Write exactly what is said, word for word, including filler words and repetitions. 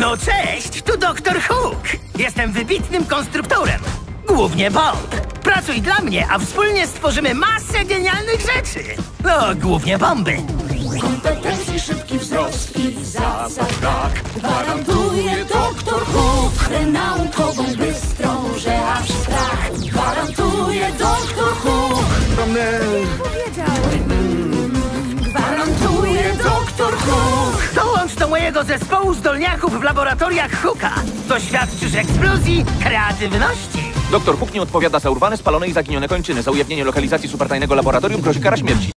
No cześć, tu doktor Hook. Jestem wybitnym konstruktorem. Głównie bomb. Pracuj dla mnie, a wspólnie stworzymy masę genialnych rzeczy. No, głównie bomby. Kompetencji, szybki wzrost i zasad brak. Gwarantuje doktor Hook. Naukową, bystrą, że aż strach. Gwarantuje doktor Hook. Gwarantuje doktor Hook. Dołącz do mojego zespołu zdolniaków w laboratoriach Hooka. Doświadczysz eksplozji kreatywności. Doktor Hook nie odpowiada za urwane, spalone i zaginione kończyny. Za ujawnienie lokalizacji supertajnego laboratorium grozi kara śmierci.